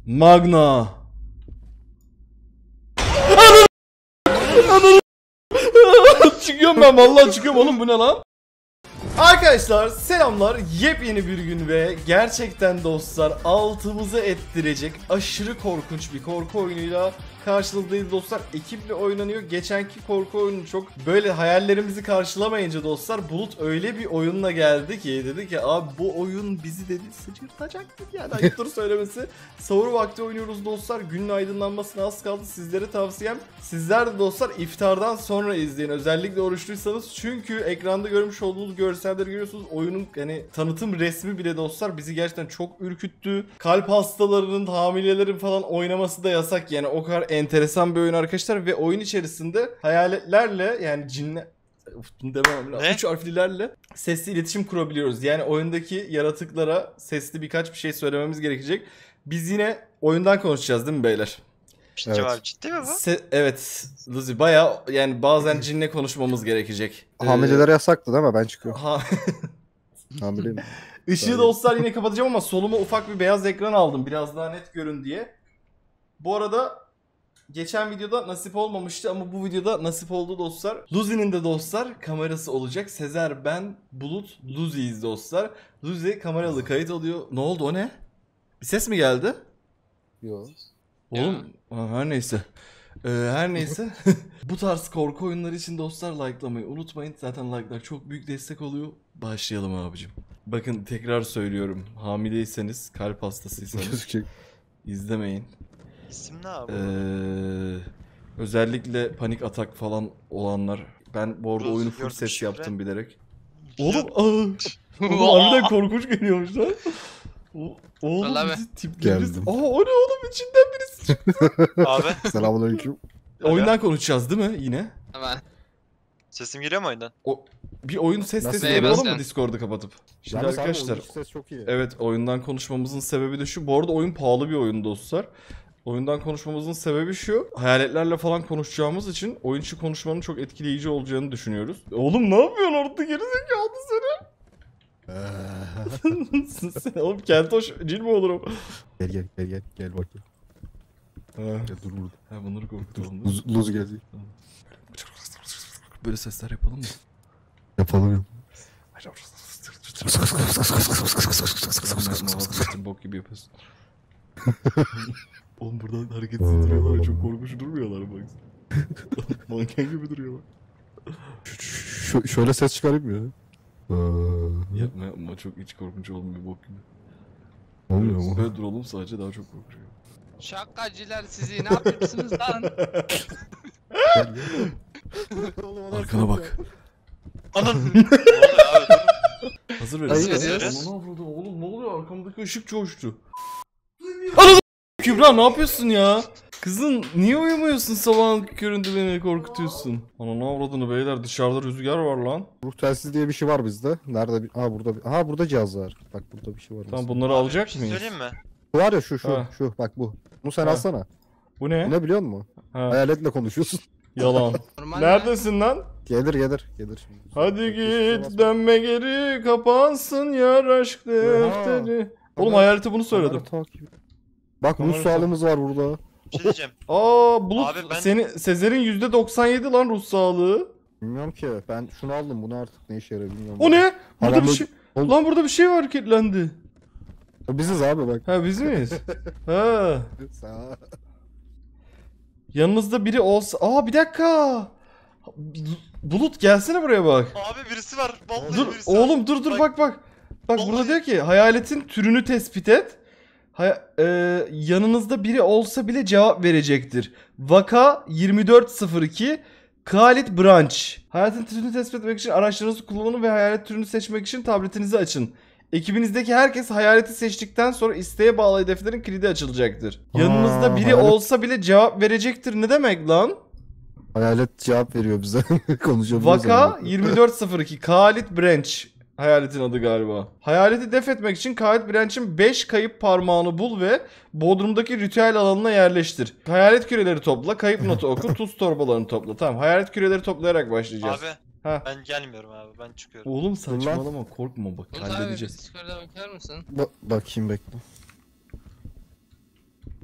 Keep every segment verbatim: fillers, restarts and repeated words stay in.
Magna. Çıkıyorum ben, vallahi çıkıyorum oğlum, bu ne lan? Arkadaşlar selamlar, yepyeni bir gün ve gerçekten dostlar altımızı ettirecek aşırı korkunç bir korku oyunuyla karşınızdayız dostlar. Ekiple oynanıyor. Geçenki korku oyunu çok böyle hayallerimizi karşılamayınca dostlar, Bulut öyle bir oyunla geldi ki dedi ki abi bu oyun bizi dedi sıçırtacak dedi, yani ayıptır söylemesi. Sahur vakti oynuyoruz dostlar, günün aydınlanmasına az kaldı. Sizlere tavsiyem, sizler de dostlar iftardan sonra izleyin, özellikle oruçluysanız, çünkü ekranda görmüş olduğunuz görselleri görüyorsunuz. Oyunun hani tanıtım resmi bile dostlar bizi gerçekten çok ürküttü. Kalp hastalarının, hamilelerin falan oynaması da yasak, yani o kadar enteresan bir oyun arkadaşlar. Ve oyun içerisinde hayaletlerle, yani cinle bunu demem lazım. Üç harflilerle sesli iletişim kurabiliyoruz. Yani oyundaki yaratıklara sesli birkaç bir şey söylememiz gerekecek. Biz yine oyundan konuşacağız değil mi beyler? Evet. Cevap ciddi mi bu? Se- evet Luzi, bayağı yani bazen cinle konuşmamız gerekecek. Hamilelere ee... yasaktı değil mi? Ben çıkıyorum. Ha... Hamileyim. Işığı dostlar yine kapatacağım ama soluma ufak bir beyaz ekran aldım biraz daha net görün diye. Bu arada geçen videoda nasip olmamıştı ama bu videoda nasip oldu dostlar. Luzi'nin de dostlar kamerası olacak. Sezer, ben, Bulut, Luzi'yiz dostlar. Luzi kameralı kayıt alıyor. Ne oldu, o ne? Bir ses mi geldi? Yok. Oğlum ya. Her neyse. Ee, her neyse. Bu tarz korku oyunları için dostlar likelamayı unutmayın. Zaten like'lar çok büyük destek oluyor. Başlayalım abicim. Bakın tekrar söylüyorum. Hamileyseniz, kalp hastasıysanız izlemeyin. İsim ne abi? Ee, özellikle panik atak falan olanlar. Ben bu arada oyunu full ses yaptım bilerek. Oğlum aa, oğlum harbiden korkunç geliyormuş lan. O, oğlum bizi tiplerimiz. Aa o ne oğlum, içinden birisi çıktı. Abi. Selamünaleyküm. Oyundan konuşacağız değil mi yine? Hemen. Sesim geliyor mu oyundan? O bir oyun ses testi yapalım mı Discord'u kapatıp? Şimdi Yalnız arkadaşlar. Abi, ses çok iyi. Evet, oyundan konuşmamızın sebebi de şu. Bu arada oyun pahalı bir oyun dostlar. Oyundan konuşmamızın sebebi şu. Hayaletlerle falan konuşacağımız için oyun içi konuşmanın çok etkileyici olacağını düşünüyoruz. Oğlum ne yapıyorsun orada, gerizekalı seni? Sen, oğlum keltoş cin mi olur o? Gel gel gel gel gel bakayım. Ha. Gel dur burada. Ha bunları korkutalım. Luz, luz gelecek. Böyle sesler yapalım mı? Yapalım ya. Bok gibi yapıyorsun. Oğlum buradan hareketsiz duruyorlar, çok korkunç durmuyorlar bak. Manken gibi duruyorlar. Ş şöyle ses çıkarayım mı ya? Yapma yapma, çok hiç korkunç olmuyor, bok gibi. Olmuyor mu? Böyle duralım sadece, daha çok korkuyor. Şakacılar sizi ne yapıyorsunuz lan? Arkana bak. Anam. Ne oluyor abi? Hazır verin. Hazır Oğlum ne oluyor, arkamdaki ışık coştu. Anam Kübra, ne yapıyorsun ya? Kızın niye uyumuyorsun, sabahın köründe beni korkutuyorsun. Ana ne avradını beyler, dışarıda rüzgar var lan. Ruh telsiz diye bir şey var bizde. Nerede? Ha burada. Bir... Ha burada cihaz var. Bak burada bir şey var. Tamam, bunları Abi, alacak bir şey mıyız? söyleyeyim mi? Bu var ya şu şu Ha. şu bak bu. Bunu sen Ha. alsana. Bu ne? Bu ne biliyor musun? Ha. Hayaletle konuşuyorsun. Yalan. Neredesin lan? Gelir gelir gelir şimdi. Hadi git dönme geri, kapansın yar aşk defteri. Oğlum hayalete bunu söyledim. Bak ruh sağlığımız var burada. Bir şey diyeceğim. Aa Bulut, Abi ben... seni Sezer'in yüzde doksan yedi lan ruh sağlığı. Bilmiyorum ki, ben şunu aldım, bunu artık ne işe yarar bilmiyorum. O ne? Burada Adam bir bu... şey. Ol... Lan burada bir şey var, kilitlendi. Biziz abi bak. Ha biz miyiz? Ha. Yanınızda biri olsa... Aa bir dakika. Bulut gelsene buraya bak. Abi birisi var. Vallahi Dur birisi var. oğlum dur dur bak bak. Bak, bak Vallahi... burada diyor ki hayaletin türünü tespit et. Hay e yanınızda biri olsa bile cevap verecektir. Vaka yirmi dört sıfır iki Khalid Branch. Hayaletin türünü tespit etmek için araçlarınızı kullanın ve hayalet türünü seçmek için tabletinizi açın. Ekibinizdeki herkes hayaleti seçtikten sonra isteğe bağlı hedeflerin kilidi açılacaktır. Aa, yanınızda biri hayalet... olsa bile cevap verecektir. Ne demek lan? Hayalet cevap veriyor bize. Konuşabiliyoruz. Vaka yirmi dört sıfır iki Khalid Branch. Hayaletin adı galiba. Hayaleti def etmek için Khalid Branch'in beş kayıp parmağını bul ve Bodrum'daki ritüel alanına yerleştir. Hayalet küreleri topla, kayıp notu oku, tuz torbalarını topla. Tamam, hayalet küreleri toplayarak başlayacağız. Abi ha. Ben gelmiyorum abi, ben çıkıyorum. Oğlum saçmalama, korkma bak, Bulut halledeceğiz. Abi Discord'a bakar mısın? Ba bakayım bekle.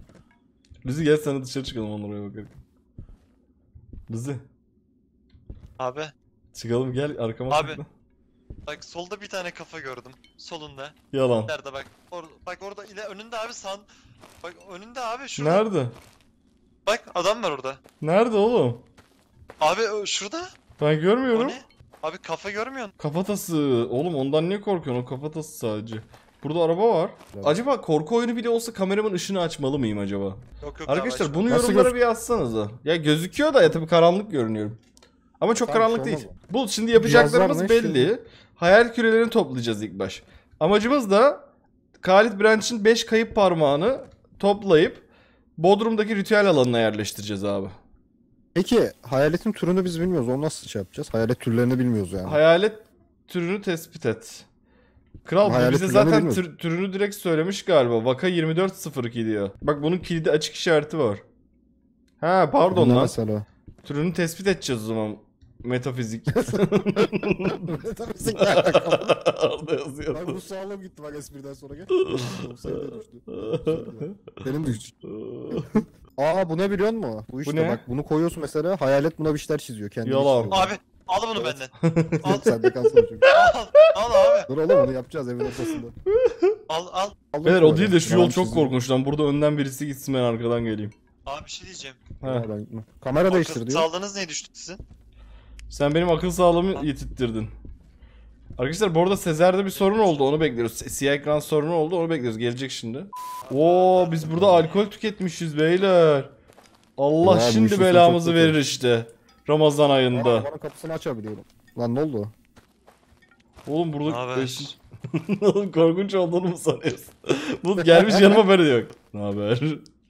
Lüzi gel sana dışarı çıkalım onlara bakarak. Lüzi Abi. çıkalım gel arkama Abi. sakla. Bak solda bir tane kafa gördüm. Solunda. Yalan. Nerede bak. Or bak orada ile önünde abi san. Bak önünde abi şurada. Nerede? Bak adam var orada. Nerede oğlum? Abi o- şurada. Ben O görmüyorum. ne? Abi kafa görmüyorsun. Kafatası. Oğlum ondan niye korkuyorsun? O kafatası sadece. Burada araba var. Evet. Acaba korku oyunu bile olsa kameramın ışığını açmalı mıyım acaba? Yok yok Arkadaşlar abi, bunu Nasıl yorumlara göz- bir yazsanıza. Ya gözüküyor da ya tabii karanlık görünüyorum. Ama çok Tamam, karanlık şey değil. olmaz Bu şimdi yapacaklarımız Cihazlar ne belli. Hayal kürelerini toplayacağız ilk baş. Amacımız da Khalid Branch'in beş kayıp parmağını toplayıp Bodrum'daki ritüel alanına yerleştireceğiz abi. Peki hayaletin türünü biz bilmiyoruz. Onu nasıl şey yapacağız? Hayalet türlerini bilmiyoruz yani. Hayalet türünü tespit et. Kral bu Hayalet bize türlerini zaten bilmiyoruz. tür- türünü direkt söylemiş galiba. Vaka yirmi dört sıfır iki diyor. Bak bunun kilidi açık işareti var. Ha pardon Ne lan. mesela? Türünü tespit edeceğiz o zaman. Metafizik. Metafizik ne alakalı? Orada yazıyor. Bak bu sağlam gitti bak espriden sonra gel. Sayı da düştü. Benim düştü. Aa bu ne biliyor musun? Bu işte ne? bak bunu koyuyorsun mesela hayalet buna bir şeyler çiziyor. Kendini Yalan. çiziyor. Abi al bunu Evet. benden. Al. Sen de kalsın çünkü. Al. Al abi. Dur oğlum onu yapacağız evin ortasında. Al al. Aldım Beyler o böyle. değil de şu yol Yalan çok çiziyor. korkunç lan. Burada önden birisi gitsin ben arkadan geleyim. Abi bir şey diyeceğim. Heh. Ha, ben gitmem. Kamera değiştir Akıl diyor. sağlığınız ne düştü sizin? Sen benim akıl sağlığımı yitirttirdin. Arkadaşlar bu arada Sezer'de bir sorun oldu onu bekliyoruz. Si- Siyah ekran sorunu oldu onu bekliyoruz. Gelecek şimdi. Oo biz burada alkol tüketmişiz beyler. Allah Ya, bu şimdi işin belamızı sonu çok verir işte. Ramazan Aa, ayında. arabanın kapısını açabiliyorum. Lan ne oldu? Oğlum burada Haber. Oğlum korkunç olduğunu mu sanıyorsun? Bu gelmiş yanıma böyle diyor. Ne haber?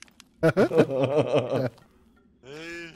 Hey.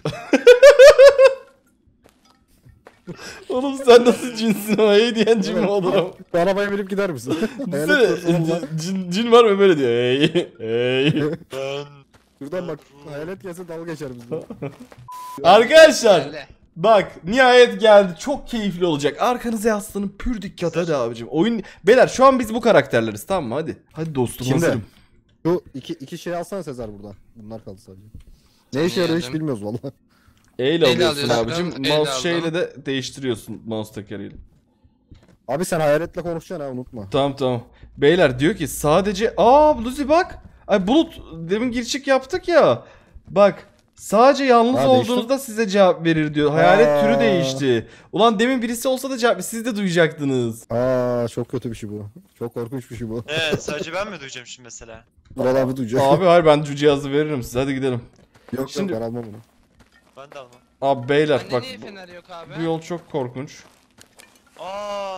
Oğlum sen nasıl cinsin o hey diyen cin mi olur ama? Bu arabaya binip gider misin? Hayalet Düşünsene, görsün valla. cin, cin, cin var mı böyle diyor hey hey. Ben. Şuradan bak hayalet gelse dalga geçer bizden. Arkadaşlar Öyle. bak nihayet geldi çok keyifli olacak. Arkanıza yaslanın pür dikkat hadi abicim. Oyun beyler şu an biz bu karakterleriz tamam mı hadi. Hadi dostum Kimde? hazırım. Şu iki, iki şey alsana Sezer buradan. Bunlar kaldı sadece. Ne işe yarıyor hiç Yedim. bilmiyoruz valla. E ile Elle alıyorsun alıyorsun, abicim. elle Mouse aldım. şeyle de değiştiriyorsun mouse tekeriyle. Abi sen hayaletle konuşacaksın ha unutma. Tamam tamam. Beyler diyor ki sadece aa Luzi bak. Ay Bulut demin gir çık yaptık ya. Bak sadece yalnız Ha, değişti. olduğunuzda size cevap verir diyor. Hayalet Aa. türü değişti. Ulan demin birisi olsa da cevap siz de duyacaktınız. Aa çok kötü bir şey bu. Çok korkunç bir şey bu. Evet sadece ben mi duyacağım şimdi mesela? Vural abi duyacak. Abi hayır ben şu cihazı veririm size hadi gidelim. Yok şimdi- yok ben almam onu. Ben de almam. Abi beyler Bende bak niye bu, fener yok abi? bu yol çok korkunç. Aa.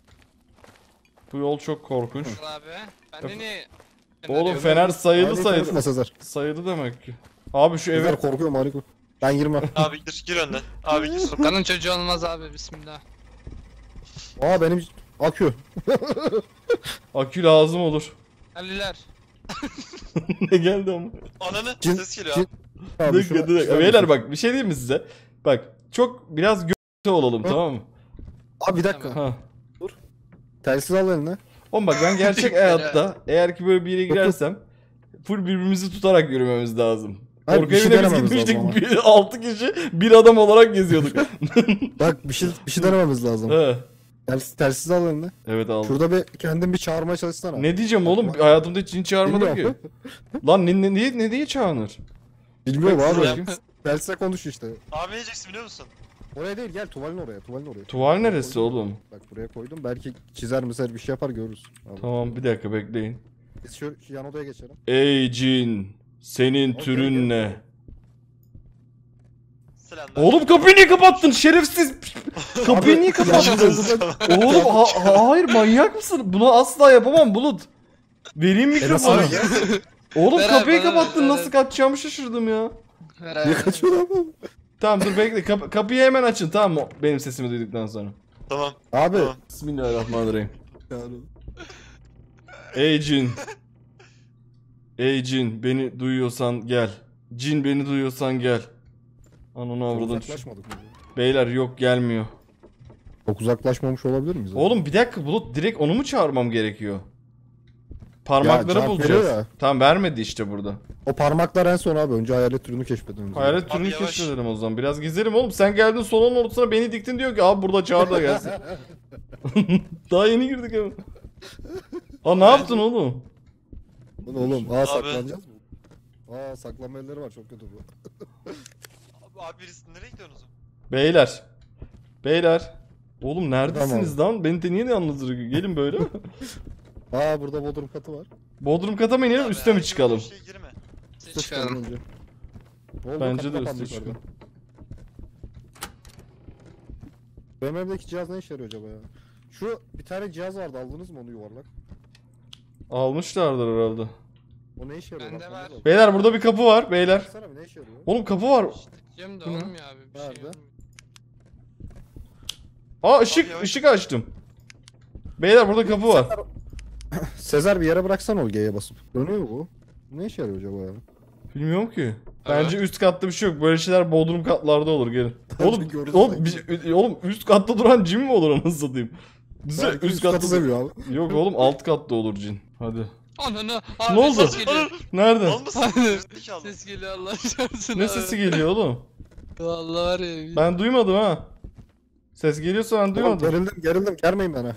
Bu yol çok korkunç. Al abi. Bende niye fener Oğlum yok? fener sayılı Hayaletle sayılı. konuşma Sezer. Sayılı demek ki. Abi şu eve Sezer korkuyorum harika. Ben girmem. Abi gir gir önden. Abi gir. Furkan'ın çocuğu olmaz abi bismillah. Aa benim akü. akü lazım olur. Aliler. Ne geldi ama? Ananı Cin- ses geliyor. cin- Abi Dakika, şuna- dakika. şuna Beyler bir- bak bir şey diyeyim mi size? Bak çok biraz gö olalım Hı? tamam mı? Abi bir dakika. Ha. Telsiz al eline. Oğlum bak ben gerçek hayatta eğer ki böyle bir yere girersem full birbirimizi tutarak yürümemiz lazım. Hayır, Korku bir şey evine biz denememiz lazım gitmiştik. Bir, altı kişi bir adam olarak geziyorduk. Bak bir şey bir şey denememiz lazım. He. Telsiz, telsiz al eline. Evet aldım. Şurada bir kendin bir çağırmaya çalışsana. Ne diyeceğim oğlum? Hayatımda hiç cin çağırmadım ki. Bilmiyorum. Lan ne, ne, ne, ne diye çağınır? Bilmiyorum Bak, abi. bakayım. Telsize konuş işte. Abi ne diyeceksin biliyor musun? Oraya değil gel tuvalin oraya tuvalin oraya. Tuval neresi oğlum? Bak buraya koydum belki çizer miser bir şey yapar görürüz. Abi. Tamam bir dakika bekleyin. Biz şu, şu yan odaya geçelim. Ey cin, senin Okey, türün gel. ne? Selamlar. Oğlum kapıyı niye kapattın şerefsiz? Kapıyı niye kapattın? Oğlum ha- ha- hayır manyak mısın? Bunu asla yapamam Bulut. Vereyim mikrofonu. nasıl ya? Oğlum Ver kapıyı abi, bana kapattın ver, nasıl ver. kaçacağımı şaşırdım ya. Ver Niye abi. kaçıyor lan? Tamam dur bekle Kap- kapıyı hemen açın tamam mı? Benim sesimi duyduktan sonra. Tamam. Abi. Tamam. Bismillahirrahmanirrahim. Ey cin. Ey cin beni duyuyorsan gel. Cin beni duyuyorsan gel. Ananı avradın. Uzaklaşmadık mı? Beyler yok gelmiyor. Çok uzaklaşmamış olabilir miyiz? Oğlum bir dakika Bulut direkt onu mu çağırmam gerekiyor? Parmakları cevap bulacağız. veriyor ya. Tamam vermedi işte burada. O parmaklar en son abi. Önce hayalet türünü keşfedin. Hayalet Abi türünü yavaş. keşfedelim o zaman. Biraz gezelim oğlum. Sen geldin salonun ortasına beni diktin diyor ki abi burada çağır da gelsin. Daha yeni girdik hemen. Aa ne yaptın oğlum? Bu ne oğlum? Aa Abi. saklanacağız mı? Aa saklanma elleri var, çok kötü bu. Abi, abi birisi nereye gidiyorsunuz? Beyler. Beyler. Oğlum neredesiniz lan? Beni de niye de yalnız bırakıyor? Gelin böyle. Aa burada bodrum katı var. Bodrum kata mı inelim Abi, üste mi herkes çıkalım? o şeye girme. Üste Çıkalım. çıkalım önce. Ne oldu? Bence Kapı de kapandı üste yukarıda. çıkalım. Benim evdeki cihaz ne işe yarıyor acaba ya? Şu bir tane cihaz vardı, aldınız mı onu yuvarlak? Almışlardır herhalde. O ne işe yarıyor? Bende Bak, var. bana da- Beyler burada bir kapı var beyler. Baksana bir ne işe yarıyor? Oğlum kapı var. İşte diyorum da Bu ne? olmuyor abi. Bir şey Nerede? olmuyor. Aa Abi ışık yavaş. ışık açtım. Beyler burada kapı var. Sezer bir yere bıraksana o G'ye basıp. Dönüyor mu bu? Ne işe yarıyor acaba ya? Bilmiyorum ki. Bence üst katta bir şey yok. Böyle şeyler bodrum katlarda olur gelin. Oğlum, görürüz oğlum, sanki. biz- oğlum üst katta duran cin mi olur anasını satayım? Bize Belki üst katta seviyor abi. Yok oğlum alt katta olur cin. Hadi. Ananı. Abi, Ne oldu? Ses geliyor. Nerede? Mal mısın? Gerizekalı. Ses geliyor Allah çarpsın Ne abi. sesi geliyor oğlum? Vallahi var ya. Ben duymadım ha. Ses geliyorsa ben Oğlum, duymadım. gerildim gerildim, gelmeyin bana.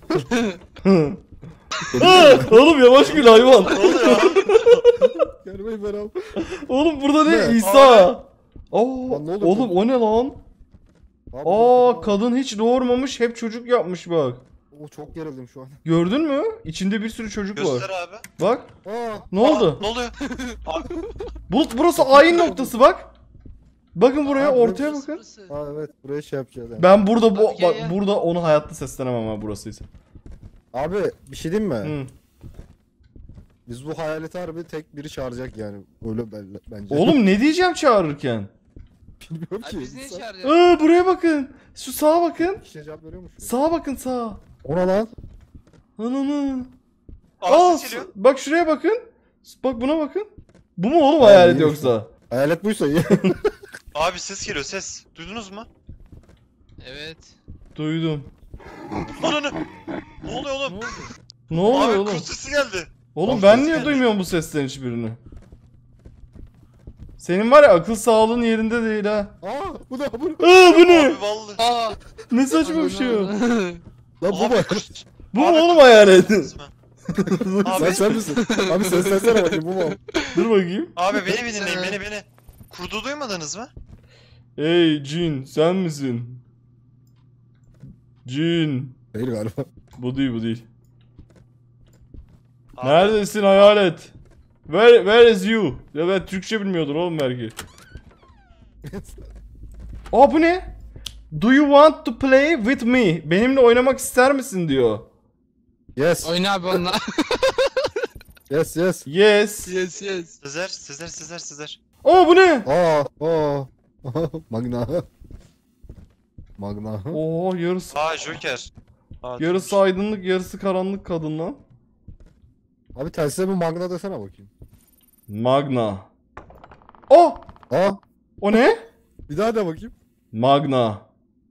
Aa, oğlum yavaş gül hayvan. Ne oluyor? Gelmeyin bana abi. Oğlum burada ne? Ne? İsa. Aa, Lan ne oluyor? oğlum o ne lan? Abi, Aa dur, kadın hiç doğurmamış hep çocuk yapmış bak. O çok gerildim şu an. Gördün mü? İçinde bir sürü çocuk Göster var. abi. Bak. Aa, Ne oldu? Ne oluyor? Bulut burası ayin noktası bak. Bakın buraya Abi, ortaya Burası, bakın. burası. aa evet, buraya şey yapacağız yani. Ben burada bu Abi gel bak ya. burada onu hayatta seslenemem ha burasıysa. Abi bir şey diyeyim mi? Hı. Biz bu hayaleti harbi tek biri çağıracak yani. Öyle belli, bence. Oğlum ne diyeceğim çağırırken? bilmiyorum Abi ki. biz ne insan- çağıracağız? Aa buraya bakın. Şu sağa bakın. Kişiye cevap veriyormuş. ya. Sağa bakın sağa. Ona lan. Ananı. Abi Aa ses geliyor. bak şuraya bakın. Bak buna bakın. Bu mu oğlum Abi, hayalet iyiymiş yoksa? Hayalet buysa iyi. Abi ses geliyor ses. Duydunuz mu? Evet. Duydum. Ananı. Ne oluyor oğlum? Ne oluyor Abi oğlum? kurt sesi geldi. Oğlum Abi ben ses niye geldi. duymuyorum bu sesten hiçbirini? Senin var ya akıl sağlığın yerinde değil ha. Aa bu ne bu? Aa bu ne? Abi vallahi. Aa. Ne saçma bir şey o. Lan bu Abi mu? kurt. Bu mu Abi, oğlum kurt hayalet? sesi mi? Sen Abi, sen misin? Abi seslensene bakayım, bu mu? Dur bakayım. abi beni bir dinleyin beni beni. Kurdu duymadınız mı? Hey cin sen misin? Cin. Değil galiba. Bu değil bu değil. Abi, Neredesin hayalet? Where, where is you? Ya ben Türkçe bilmiyordun oğlum belki. Aa bu ne? Do you want to play with me? Benimle oynamak ister misin diyor. Yes. Oyna abi onunla. Yes yes. Yes. yes yes. Sezer Sezer Sezer Sezer. Aa bu ne? Aa aa. Magna. Magna. Oo yarısı Aa Joker. Aa, yarısı aydınlık yarısı karanlık kadın lan. Abi telsize bir Magna desene bakayım. Magna. Oh! Aa O ne? bir daha de bakayım. Magna.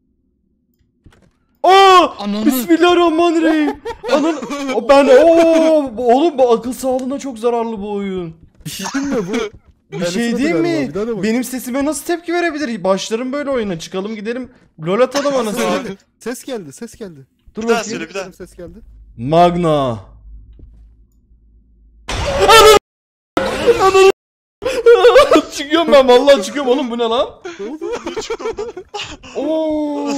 Aa! Ananı. Bismillahirrahmanirrahim. Anan o ben oo oğlum bu akıl sağlığına çok zararlı bu oyun. Bir şey değil mi bu? Bir şey değil mi? Benim sesime nasıl tepki verebilir? Başlarım böyle oyuna. Çıkalım gidelim. LoL atalım anasını. Abi. Ses geldi, ses geldi. Dur Bir daha bakayım. söyle bir daha. Ses geldi. Magna. Çıkıyorum ben vallahi çıkıyorum oğlum bu ne lan? Oo.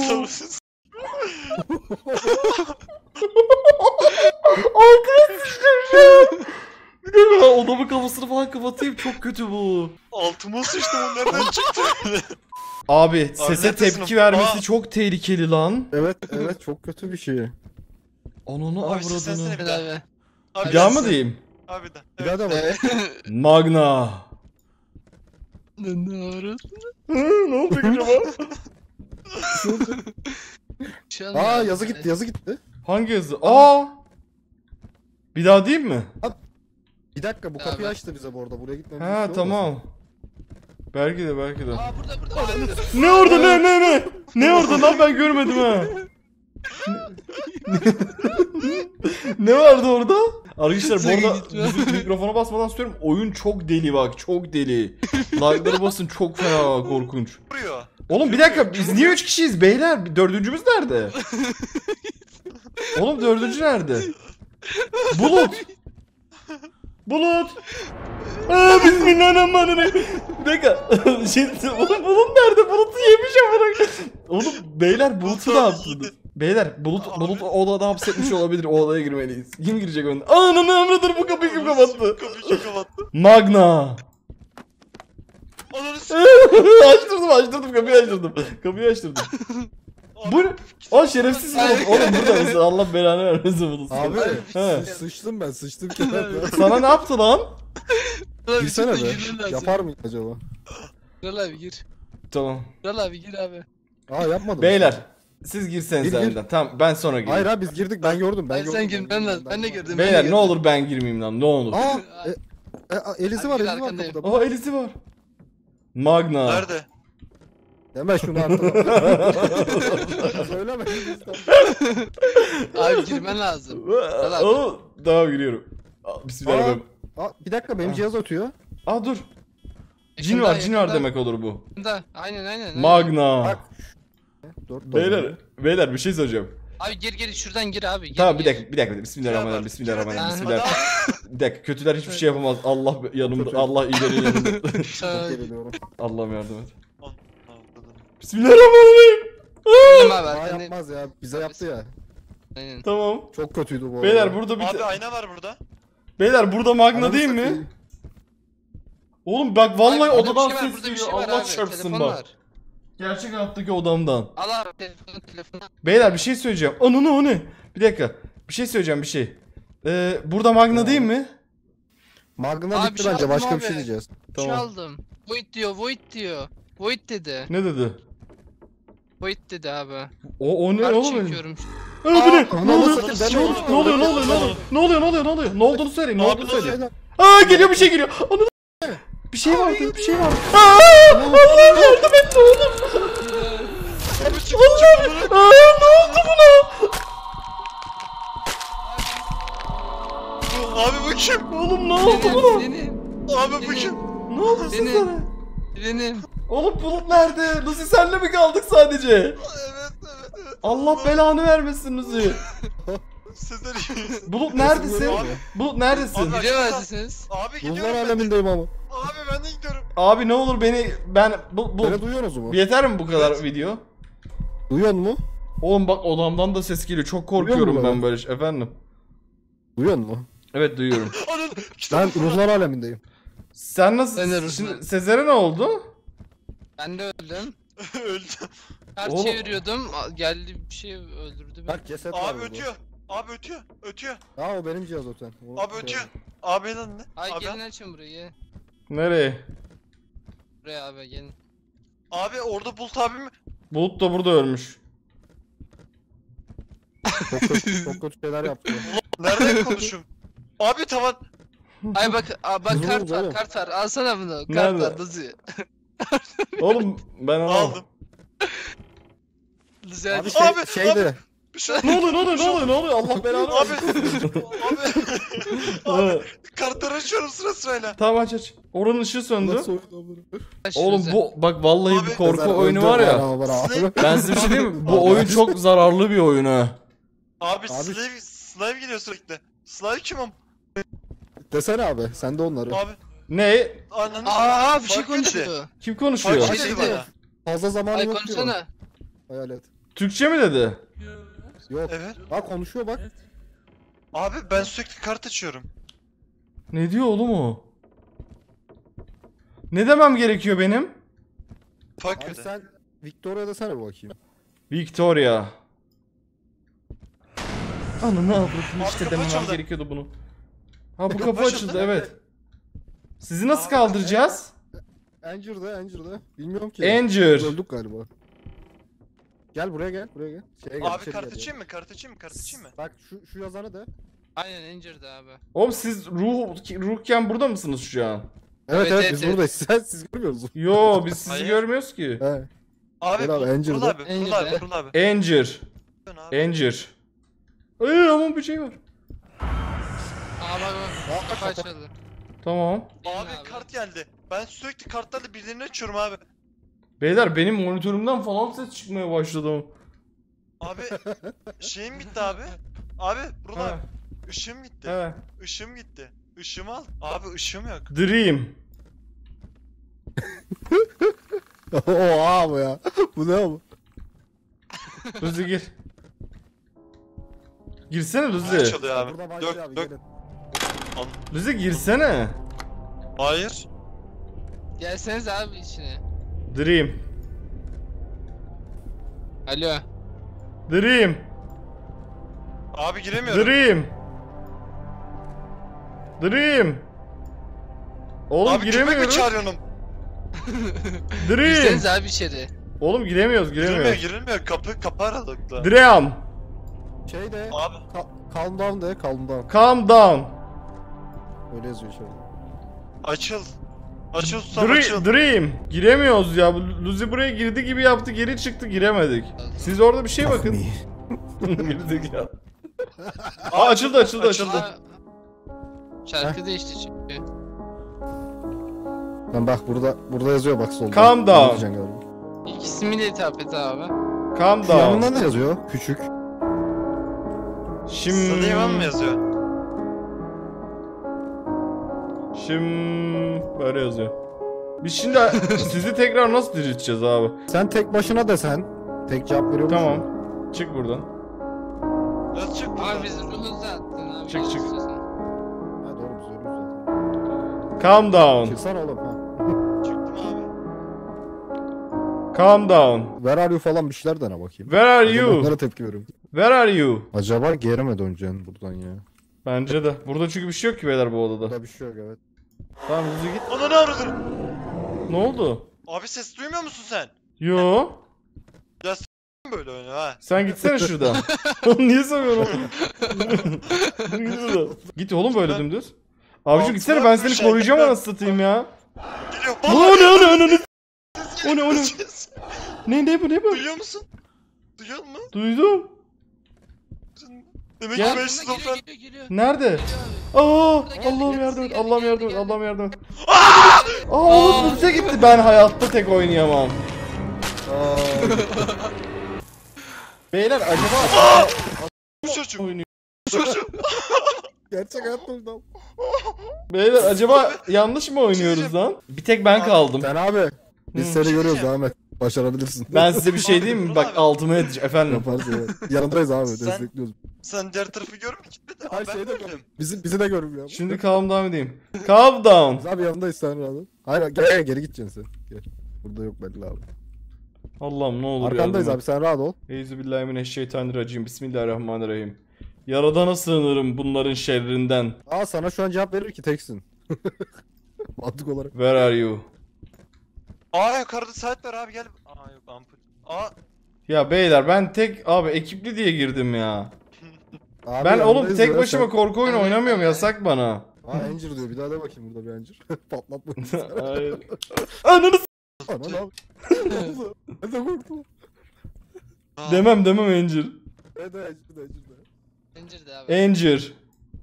Bir de ben odamın kapısını falan kapatayım çok kötü bu. Altıma sıçtım o nereden çıktı? Abi sese neredesin? tepki vermesi Aa. çok tehlikeli lan. Evet, evet çok kötü bir şey. Ananı Abi seslensene avradını. bir daha. Abi. Abi Bir daha mı seslen. diyeyim? Abi de. Bir daha da bak. Evet. Magna. Ne var? Hı, ne oldu acaba? Şu an Aa yazı gitti, yazı gitti. Hangi yazı? Aa! Bir daha değil mi? Bir dakika bu kapıyı Abi. açtı bize bu arada. Buraya gitmemiz Ha tamam. Belki de belki de. Aa burada burada. Aa, Ne orada ne ne ne? Ne orada lan ben görmedim ha. Ne vardı orada? Arkadaşlar bu Sakın arada gitme. bizim mikrofona basmadan söylüyorum. Oyun çok deli bak. Çok deli. Like'ları basın, çok fena korkunç. Vuruyor. Oğlum bir dakika, biz niye üç kişiyiz beyler? Dördüncümüz nerede? Oğlum dördüncü nerede? Bulut. Bulut. Aa, bismillahirrahmanirrahim. Bir dakika. Şey, oğlum Bulut nerede? Bulut'u yemiş ama. Oğlum beyler Bulut'u ne yaptınız? Beyler Bulut, Bulut o odada hapsetmiş olabilir. O odaya girmeliyiz. Kim girecek önden? Ananı amradır, bu kapıyı kim kapattı? Kapıyı kim kapattı? Magna. Ananı s***. açtırdım açtırdım kapıyı açtırdım. Kapıyı açtırdım. Bu ne? O şerefsiz Bulut. Oğlum burada mısın? Allah belanı vermesin Bulut. Abi He. sıçtım ben sıçtım kenarda. Sana ne yaptı lan? Girsene be. Yapar mı acaba? Kral abi gir. Tamam. Kral abi gir abi. Aa yapmadım. Beyler siz girseniz Gir, gir. önden. Tamam ben sonra gireyim. Hayır abi biz girdik ben gördüm ben Hayır, gördüm. sen girmen lazım. Ben de girdim. ben de Beyler ne girdim. olur ben girmeyeyim lan, ne olur. Aa e, e, a- Elizi Abi var gir Elizi var arkandayım. kapıda. Aa elisi var. Magna. Nerede? Deme şunu artık. Söyleme. Abi girmen lazım. abi. Oo, tamam giriyorum. Aa, Bismillahirrahmanirrahim. Aa bir dakika benim cihaz ötüyor. Aa dur. Cin var, cin var demek olur bu. Yakında. Aynen aynen. aynen. Magna. Bak. Dört Beyler, beyler bir şey söyleyeceğim. Abi gir gir şuradan gir abi. Gir, Tamam bir gir. dakika, bir dakika. Bismillahirrahmanirrahim. Bismillahirrahmanirrahim. Hadi Bismillahirrahmanirrahim. Bir dakika, kötüler hiçbir şey yapamaz. Allah yanımda, Kötü. Allah iyilerin yanında. Aa, geliyorum. Allah'ım yardım et. An- Bismillahirrahmanirrahim. girdim abi Aa arkandayım. yapmaz ya bize yaptı ya. Aynen. Tamam. Çok kötüydü bu arada. Beyler burada bir Abi ayna var burada. Beyler burada Magna Ananı değil mi? satayım. Oğlum bak vallahi Abi, burada odadan bir şey var, ses burada bir geliyor. şey var Allah abi, çarpsın telefon bak. var. Gerçek hayattaki odamdan. Al abi telefonu telefonu. Beyler bir şey söyleyeceğim. Ananı o ne? Bir dakika. Bir şey söyleyeceğim bir şey. Ee, burada Magna değil mi? Magna Abi, bitti bir şey bence aldım başka bir abi. şey diyeceğiz. Şey Tamam. aldım. Void diyor Void diyor. Void dedi. Ne dedi? Void dedi abi. O o ne Kart oğlum benim? çekiyorum. Aa, bu ne? Aa, Ne oluyor? ananı satayım, Ne ben oluyor? ne Ne oluyor? Ne oluyor? Ne oluyor? Ne oluyor? Ne oluyor? Ne oluyor? Ne olduğunu söyleyin. Ne Abi, olduğunu ne oluyor? söyleyin. Aa geliyor bir şey geliyor. Ananı bir şey vardı. Bir şey vardı. Aa! Allah'ım yardım et ne olur. Abi çık Allah'ım. Aa ne oldu buna? Abi bu kim? Oğlum ne oldu buna? Benim. Abi bu kim? Ne oldu Benim. sizlere? Benim. Oğlum Bulut nerede? Lucy senle mi kaldık sadece? Evet evet evet. Allah belanı vermesin Lucy. Sizler iyiyiz. Bulut neredesin? Abi. Bulut neredesin? Abi, Giremezsiniz. Abi Ruhlar gidiyorum ben de. alemindeyim ama. Abi ben de gidiyorum. Abi ne olur beni ben bu bu Beni duyuyorsunuz mu? yeter mi bu kadar Evet. video? Duyuyor mu? Oğlum bak odamdan da ses geliyor. Çok korkuyorum Duyuyor musun ben böyle şey. Efendim. Duyuyor mu? Evet duyuyorum. Anın Ben kitabı ruhlar alemindeyim. Sen nasıl? Ben de Şimdi Sezer'e ne oldu? Ben de öldüm. öldü. Kart Oğlum. çeviriyordum. a- Geldi bir şey öldürdü beni. Bak ceset var Abi burada. ötüyor. Abi ötüyor. Ötüyor. Aa o benim cihaz zaten. O Abi şey ötüyor. var. Abi lan ne? Ay Abi, gelin açın burayı. Nereye? Buraya abi gelin. abi orada Bulut abi mi? Bulut da burada ölmüş. Çok kötü, çok kötü şeyler yaptı. Nereden konuşuyorum? Abi tavan. Ay bak a, bak Kızım kart oldu var oğlum. kart var. Alsana bunu. Kart Nerede? var Luzi. Oğlum ben anlamadım. Aldım. Luzi Abi hadi. şey, Abi, şeydi. Bir şey Ne oluyor ne oluyor ne oluyor ne oluyor Allah belanı Abi. versin. abi. Ha, Abi kartları açıyorum sıra sırayla. Tamam aç aç. Oranın ışığı söndü. Nasıl oyun amına? Oğlum Luzi. bu bak vallahi Abi, bir korku Sezer oyunu öldü var ya. bana, bana. Snake- Ben size bir şey diyeyim mi? Bu oyun çok zararlı bir oyun ha. Abi, Abi- slave, slave geliyor sürekli. Slave kim o? Desene abi sen de onları. Abi Ne? ananı Aa bir şey Bak ne dedi? konuşuyordu. Kim Bak konuşuyor? ne Şey dedi dedi. bana? Fazla zaman Ay yok diyor. konuşsana. Hayalet. Türkçe mi dedi? Yok. Evet. Bak konuşuyor bak. Abi ben sürekli kart açıyorum. Ne diyor oğlum o? Ne demem gerekiyor benim? Fuck Abi dedi. sen Victoria desene bir bakayım. Victoria. Anı ne yapıyordun Abi işte kapı demem açıldı. gerekiyordu bunu. Ha bu Kapı kapı açıldı. açıldı evet. Sizi nasıl Abi, kaldıracağız? Anger'da Anger'da. Bilmiyorum ki. Anger. Öldük galiba. Gel buraya gel buraya gel. Şeye gel, Abi içeri kart gel ya. açayım mı? Kart açayım mı? Kart açayım mı? Bak şu şu yazanı da. Aynen injured abi. Oğlum siz ruh ruhken burada mısınız şu an? Evet Evet, evet, evet, biz evet. buradayız. Sen siz görmüyorsunuz. Yo biz sizi Hayır. görmüyoruz ki. He. Abi, Gel abi, Vurul Angel'da. abi, Vurul Angel'da. abi, Vurul abi. Anger. Dön abi. Anger. Ay aman bir şey var. Abi bak. Kapı açıldı. Tamam. Gelin Abi, abi. kart geldi. Ben sürekli kartlarla birilerini açıyorum abi. Beyler benim monitörümden falan ses çıkmaya başladı. Abi şeyim gitti abi. Abi burada Ha. abi. Işığım gitti. He. Işığım gitti. Işığımı al. Abi ışığım yok. Dream. Oha bu ya. Bu ne bu? Luzi gir. Girsene Ne Luzi. çalıyor abi? Burada başlıyor Dök abi dök. gelin. Luzi girsene. Hayır. Gelseniz abi içine. Dream. Alo. Dream. Abi giremiyorum. Dream. Dream. Oğlum Abi köpek mi giremiyoruz. çağırıyorsun? Dream. Girseniz abi içeri. Oğlum giremiyoruz, Girilmiyor giremiyoruz. girilmiyor. Kapı kapı aralıkta. Dream. Şey de Abi. ka- calm down de calm down. Calm down. Öyle yazıyor şöyle. Açıl. Açıl susam Dream. açıl. Dream. Giremiyoruz ya. Bu Luzi buraya girdi gibi yaptı, geri çıktı, giremedik. Siz orada bir şey bakın. Girdik ya. Aa, açıldı, açıldı, açıldı. Aa, şarkı değişti çünkü. Lan bak burada burada yazıyor bak solda. Calm down. Ne diyeceksin galiba? İlk ismiyle hitap et abi. Calm Şu down. yanında ne yazıyor? Küçük. Şimdi... Sılıyman mı yazıyor? Şimdi... Böyle yazıyor. Biz şimdi sizi tekrar nasıl dirilteceğiz abi? Sen tek başına desen. Tek cevap veriyor musun? Tamam. Çık buradan. Nasıl çık buradan? Abi biz ruhu zaten abi. Çık, çık. istiyorsan. Ha doğru biz ölüyoruz zaten. Calm down. Çıksana oğlum ha. Çıktım abi. Calm down. Where are you falan bir şeyler dene bakayım. Where are Acaba you? onlara tepki veriyorum. Where are you? Acaba geri mi döneceksin buradan ya? Bence de. Burada çünkü bir şey yok ki beyler bu odada. Burada bir şey yok evet. Tamam hızlı git. Onu ne aradın? Ne oldu? Abi ses duymuyor musun sen? Yo. Ya s*** böyle oynuyor ha. Sen gitsene şuradan. Oğlum niye söylüyorsun? Git şuradan. Git oğlum böyle dümdüz. Abicim gitsene, ben seni koruyacağım anasını satayım ya. Geliyor. Ne o ne o ne o ne? Ses O ne, o ne? ses. Ne ne bu ne bu? Duyuyor musun? Duyuyor musun? Duydum. Demek Gel. ki beş yüz Geliyor doksan. geliyor geliyor. Nerede? Geliyor abi. Aa, Geldi, Allah'ım geldi, yardım et. geldi, Allah'ım geldi, yardım et. geldi. Allah'ım yardım et. Aa, oğlum bize gitti. Ben hayatta tek oynayamam. Beyler acaba Çocuk. oynuyor. Çocuk. Gerçek hayatta buradan. Beyler acaba yanlış mı oynuyoruz lan? Bir tek ben kaldım. Sen abi. Biz Hı. seni Şey görüyoruz diyeceğim. Ahmet. Başarabilirsin. Ben size bir şey diyeyim mi? Bak Abi. altıma edeceğim efendim. Yaparsın evet. Yanındayız abi Sen- destekliyoruz. Sen diğer tarafı görmüyor ki. Hayır Ben şey de gördüm. Bizi, bizi de görmüyor. Şimdi calm down edeyim. Calm down. Biz abi yanındayız sen rahat. Hayır gel, gel geri gideceksin sen. Gel. Burada yok belli abi. Allah'ım ne olur Arkandayız yardım abi sen rahat ol. et. Euzubillahimineşşeytanirracim. Bismillahirrahmanirrahim. Yaradana sığınırım bunların şerrinden. Aa sana şu an cevap verir ki teksin. Mantık olarak. Where are you? Aa yukarıda saat var abi gel. Aa yok ampul. Aa Ya beyler ben tek abi ekipli diye girdim ya. Abi Ben oğlum yanındayız tek ya, başıma sen- korku oyunu Evet, oynamıyorum, evet. yasak bana. Aa Anger diyor bir daha de bakayım burada bir Anger. Patlatma. Hayır. Ananı s- Ana ne yapıyorsun? Ben de korktum. Aa. demem demem Anger. Evet evet Anger de Anger de. Zincirde abi. Anger.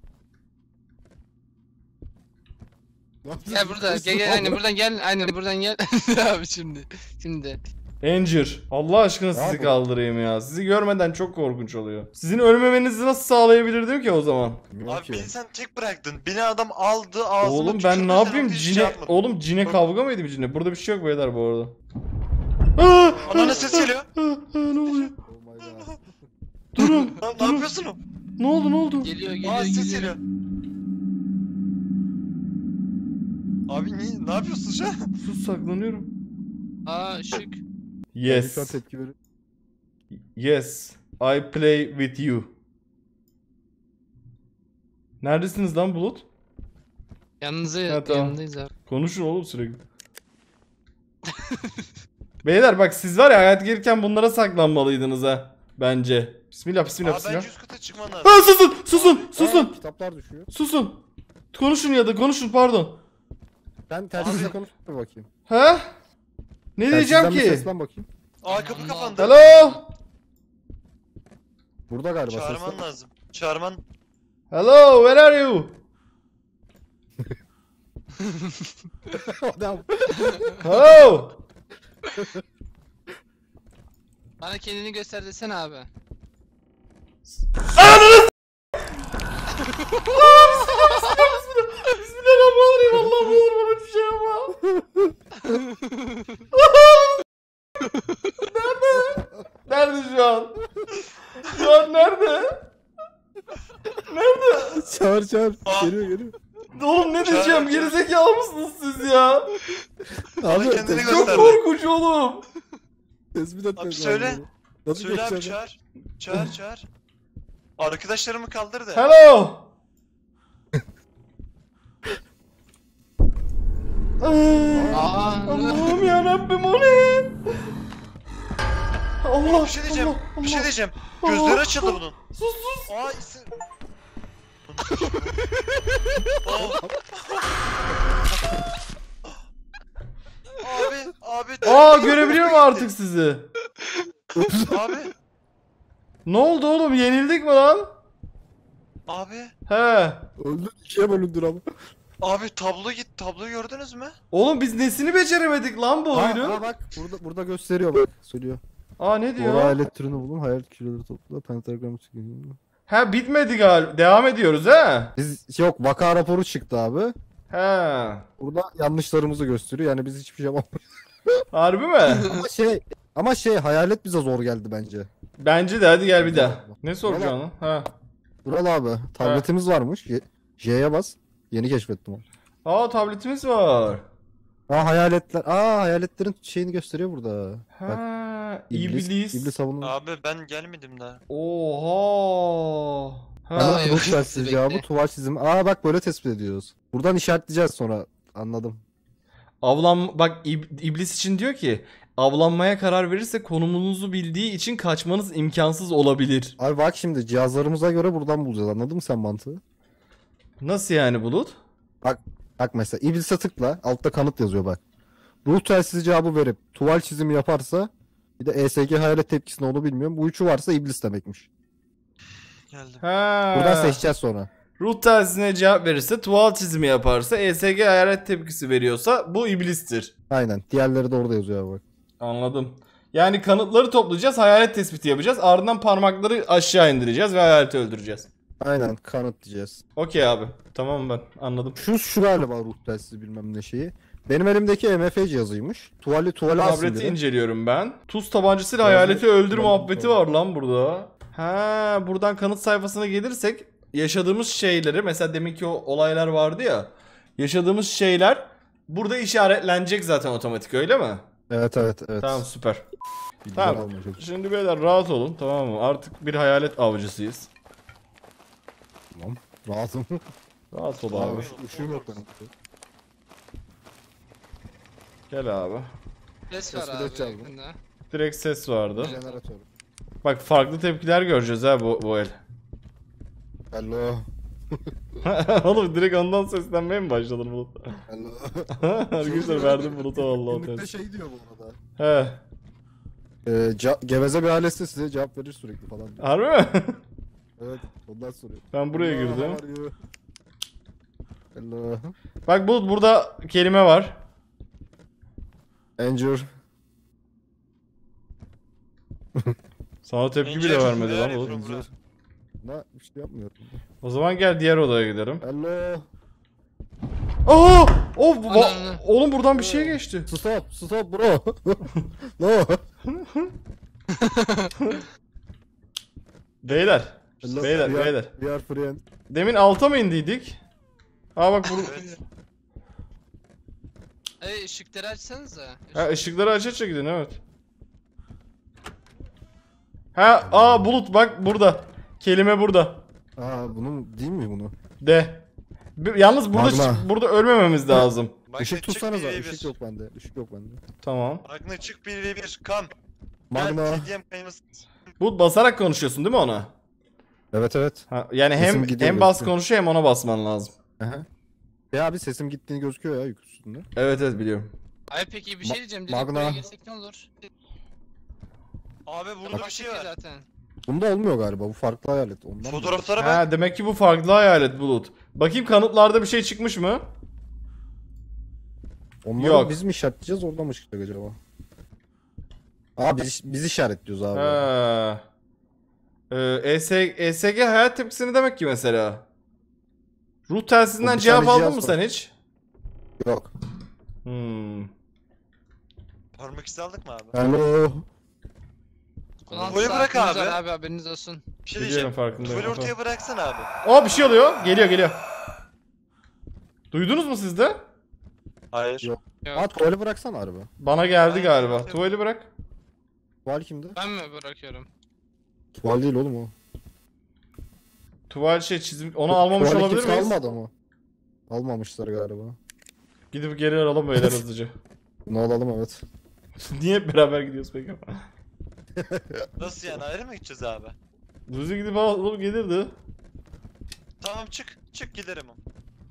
Ne yapıyorsun? Gel burada gel gel aynen buradan gel aynen buradan gel abi şimdi şimdi Anger. Allah aşkına sizi Abi. kaldırayım ya. Sizi görmeden çok korkunç oluyor. Sizin ölmemenizi nasıl sağlayabilirdim ki o zaman? Bilmiyorum Abi ki. beni sen tek bıraktın. Beni adam aldı ağzıma Oğlum tükürdü, ben ne sen yapayım? orada hiç şey Cine, yapmadın. oğlum cine kavga mı edeyim cine? Burada bir şey yok beyler bu arada. Aa, Ananı ses geliyor. aa, aa, ne oluyor? Oh my god. Durun. Lan ne durun. yapıyorsun o? Ne oldu ne oldu? geliyor geliyor Aa ses geliyor. geliyor. Abi niye, ne yapıyorsun şu an? Sus, saklanıyorum. Aa şık. Ben Yes. Şu an tepki veriyorum. Yes. I play with you. Neredesiniz lan Bulut? Yanınıza Ha, tamam. yanındayız abi. Konuşun oğlum sürekli. Beyler bak siz var ya hayat gelirken bunlara saklanmalıydınız ha. Bence. Bismillah bismillah Aa ben bismillah. yüz kata çıkmam lazım. Ha, susun susun susun Aa, kitaplar düşüyor. susun. Konuşun ya da konuşun pardon. Ben telsizle Abi. konuş bir bakayım. Ha? Ne diyeceğim Telsizden bir ki? seslen bakayım. Aa kapı kapandı. Hello? Burada galiba ses Çağırman var. lazım. Çağırman. Hello, where are you? Adam. Oh! Bana kendini göster desene abi. Bismillahirrahmanirrahim. Allah ne olur bana bir şey yapma. Nerede? Nerede şu an? Şu an nerede? Nerede? Çağır çağır. Aa. Geliyor geliyor. Oğlum ne diyeceğim? Gerizekalı mısınız siz ya? Abi kendini tespit- Çok gösterdi. korkunç oğlum. tespit etmez Abi söyle. lazım. Nasıl Söyle abi geçeceğim? çağır. Çağır çağır. Arkadaşlarımı kaldır da. Hello. Aa. Allah'ım yarabbim o ne? Allah, Bir şey diyeceğim. Allah, Bir şey Allah. diyeceğim. Allah. Gözleri açıldı bunun. Sus sus. Aa isi... Aa. Abi, abi. Aa görebiliyorum artık sizi. Abi, Ne oldu oğlum? Yenildik mi lan? abi. He. Öldün ikiye bölündün ama. Abi tablo git, tabloyu gördünüz mü? Oğlum biz nesini beceremedik lan bu Aa, oyunun? aa bak burada burada gösteriyor bak söylüyor. Aa ne Doğru diyor? hayalet türünü bulun, hayalet kiloları topla, pentagram çıkıyor. Ha bitmedi galiba. Devam ediyoruz ha. Biz yok vaka raporu çıktı abi. He. Burada yanlışlarımızı gösteriyor yani biz hiçbir şey yapamadık. Harbi mi? Ama şey ama şey hayalet bize zor geldi bence. Bence de hadi gel bir daha. Ne soracaksın lan? Ha. Vural abi tabletimiz varmış. Ye- J'ye bas. Yeni keşfettim onu. Aa tabletimiz var. Aa hayaletler. Aa hayaletlerin şeyini gösteriyor burada. Bak, Ha. iblis. İblis. İblis avunu. Abi ben gelmedim daha. Oha. Ha. Hemen Aa, ruh evet, telsiz bekle. cevabı tuval çizimi. Aa bak böyle tespit ediyoruz. Buradan işaretleyeceğiz sonra. Anladım. Avlan bak ib- iblis için diyor ki avlanmaya karar verirse konumunuzu bildiği için kaçmanız imkansız olabilir. Abi bak şimdi cihazlarımıza göre buradan bulacağız. Anladın mı sen mantığı? Nasıl yani Bulut? Bak mesela iblise tıkla. Altta kanıt yazıyor bak. Ruh telsizi cevabı verip tuval çizimi yaparsa bir de E S G hayalet tepkisini onu bilmiyorum. Bu üçü varsa iblis demekmiş. Geldim. Ha. Buradan seçeceğiz sonra. Ruh telsizine cevap verirse, tuval çizimi yaparsa, E S G hayalet tepkisi veriyorsa bu iblistir. Aynen. Diğerleri de orada yazıyor abi bak. Anladım. Yani kanıtları toplayacağız, hayalet tespiti yapacağız. Ardından parmakları aşağı indireceğiz ve hayaleti öldüreceğiz. Aynen kanıt diyeceğiz. Okey abi. Tamam ben anladım. Şu şu galiba ruh telsizi bilmem ne şeyi. Benim elimdeki M F cihazıymış. Tuvali tuvali alsın Tableti dedi. inceliyorum ben. Tuz tabancasıyla Yazı- hayaleti öldür Yazı- muhabbeti var lan burada. Ha, buradan kanıt sayfasına gelirsek yaşadığımız şeyleri, mesela deminki o olaylar vardı ya. Yaşadığımız şeyler burada işaretlenecek zaten otomatik, öyle mi? Evet evet evet. Tamam süper. Bilgiler Tamam. almaya çalışıyorum. Şimdi beyler rahat olun, tamam mı? Artık bir hayalet avcısıyız. Tamam. Rahatım. Rahat ol Abi, abi. ışı- ışığım yok benim. Gel abi. Ses var Tespit abi edeceğim. yakında. Direkt ses vardı. Jeneratör. Bak farklı tepkiler göreceğiz ha bu, bu el. Hello. Oğlum direkt ondan seslenmeye mi başladın Bulut? Hello. Arkadaşlar verdim Bulut'a vallahi. Günlükte test. şey diyor bu arada. He. Ee, ca- geveze bir ailesi size cevap verir sürekli falan. diyor. Harbi mi? Evet. Ondan soruyor. Ben buraya Hello, girdim. how are you? Hello. Bak Bulut burada kelime var. Angel. Sana tepki bile Angel, vermedi lan very Bulut. from- Bura. Ne? Bir şey yapmıyorum. O zaman gel diğer odaya gidelim. Hello. Aa! Oh, va- Ana, ana. oğlum buradan bir şey geçti. Stop. Stop bro. no. Beyler. Hello. Beyler, we are, beyler. We are friend. Demin alta mı indiydik? Aa bak burada. Evet. Ey ışıkları açsanıza. Ha ışıkları aç aç gidin, evet. Ha, aa Bulut bak burada. Kelime burada. Aa bunun değil mi bunu? De. Bir- Yalnız burada Magma. burada ölmememiz lazım. Bak Işık şimdi çık tutsanıza. bir ve Işık bir. yok bende. Işık yok bende. Tamam. Magna çık bir ve bir. Kam. Magna. Gel T D M kayması. Bulut basarak konuşuyorsun değil mi ona? Evet evet. Ha, yani Sesim hem gidiyor, hem bas gözüküyor. konuşuyor hem ona basman lazım. Aha. Ya abi sesim gittiğini gözüküyor ya yük üstünde. Evet evet biliyorum. Ay peki bir Ma- şey diyeceğim. Direkt Magna. buraya girsek ne olur? Abi burada bir şey var. Zaten. Bunda olmuyor galiba. Bu farklı hayalet. Ondan mı? Fotoğraflara bak. Ha demek ki bu farklı hayalet Bulut. Bakayım kanıtlarda bir şey çıkmış mı? Onları Yok. biz mi işaretleyeceğiz orada mı çıkacak acaba? Aa biz, biz işaretliyoruz abi. Ha. Ee, ES E S G hayat tepkisi ne demek ki mesela? Ruh telsizinden O bir cevap tane aldın cihaz mı var. sen hiç? Yok. Hmm. Parmak izi aldık mı abi? Hello. Ulan Böyle bırak saatimiz abi. var abi haberiniz olsun. Bir şey Biliyorum, diyeceğim. farkındayım. Tuvali ortaya bıraksana abi. Aa bir şey oluyor. Geliyor geliyor. Duydunuz mu siz de? Hayır. Yok. Yok. Aa tuvali bıraksana araba. Bana geldi Aynen, galiba. evet. Tuvali bırak. Tuval kimde? Ben mi bırakıyorum? Tuval değil oğlum o. Tuval şey çizim. Onu almamış Tuvali olabilir kimse miyiz? almadı mı? Almamışlar galiba. Gidip geri alalım beyler hızlıca. Bunu alalım evet. Niye hep beraber gidiyoruz peki? Nasıl yani, ayrı mı gideceğiz abi? Hızlı gidip alalım gelirdi. Tamam çık. Çık giderim o.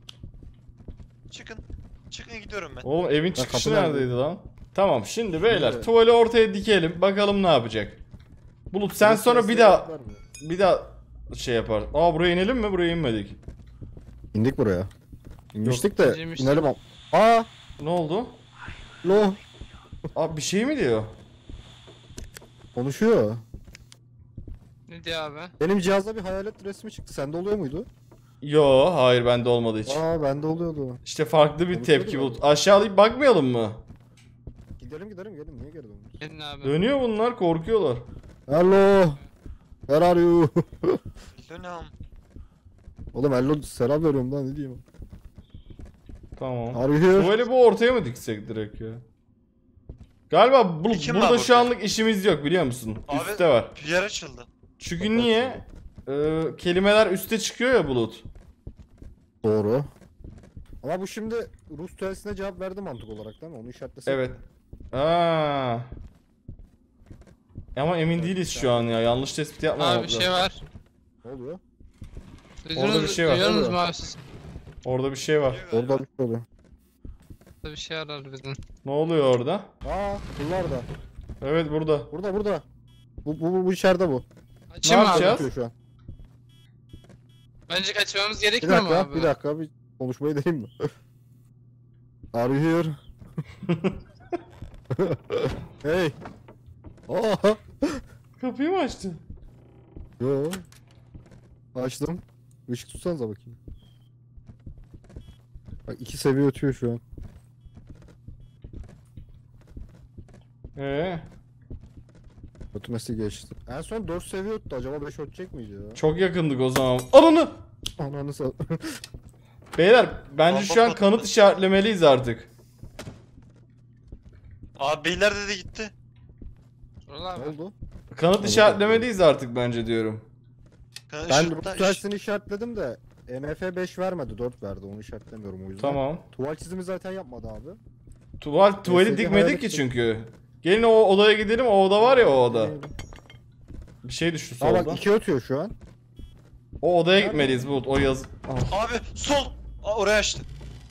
Çıkın. Çıkın gidiyorum ben. Oğlum evin Ben çıkışı kapıdan neredeydi lan? Tamam şimdi beyler Evet. tuvali ortaya dikelim. Bakalım ne yapacak. Bulut sen sonra bir daha bir daha şey yapar. Aa buraya inelim mi? Buraya inmedik. İndik buraya. İnmiştik de İnmiştik. inelim am- Aa! Ne oldu? Lo! Aa bir şey mi diyor? Konuşuyor. Ne diyor abi? Benim cihazda bir hayalet resmi çıktı. Sende oluyor muydu? Yo hayır bende olmadı hiç. Aa bende oluyordu. İşte farklı bir Konuşuyordu tepki mu? Bulut. Aşağılayıp bakmayalım mı? Gidelim gidelim gelin niye geri döndünüz? Gelin abi. Dönüyor bunlar korkuyorlar. Hello! Where are you? Dönüm. Oğlum hello selam veriyorum lan ne diyeyim. Tamam. Are you here? Tuvali bu ortaya mı diksek direkt ya? Galiba Bulut İki mi burada var şu burada? anlık işimiz yok biliyor musun? Abi- Üste var. Yer açıldı. Çünkü Kapı niye? Ee, kelimeler üste çıkıyor ya Bulut. Doğru. Ama bu şimdi Rus telsizine cevap verdi mantık olarak değil mi? Onu işaretlesek. Evet. Aa. Ama emin değiliz şu an ya. Yanlış tespit yapmamak Abi bir şey var. Ne oluyor? Duydunuz, bir şey var. Duyuyorsunuz mu abi siz? Orada bir şey var. Orada bir şey oluyor. Burada bir şey var bizim. Ne oluyor orada? Aa bunlar da. Evet burada. Burada burada. Bu, bu, bu, bu içeride bu. Açayım mı abi? yapacağız? Bakıyor şu an. Bence kaçmamız Bir gerekmiyor mu dakika abi? bir dakika bir konuşmayı deneyim mi? Are you here? Hey. Aa. Kapıyı mı açtı? Yo. Açtım. Işık tutsanıza bakayım. Bak iki seviye ötüyor şu an. Ee, Ötmesi geçti. En son dört seviye öttü. Acaba beş ötecek miydi ya? çok yakındık o zaman. Ananı! Ananı sal. Beyler bence şu an Baba kanıt patladı. işaretlemeliyiz artık. Abi beyler dedi gitti. Ulan Ne abi. oldu? Kanıt işaretlemeliyiz artık bence diyorum. Ben, Ben şurada- Rus telsizini işaretledim de M F beş vermedi, dört verdi. Onu işaretlemiyorum o yüzden. Tamam. Tuval çizimi zaten yapmadı abi. Tuval, tuvali S G dikmedik hayalet ki tek- çünkü. Gelin o odaya gidelim. O oda var ya o oda. Bir şey düştü Aa solda. bak iki ötüyor şu an. O odaya gitmeliyiz Bulut. O yaz... Ah, Abi sol. Aa, oraya açtı.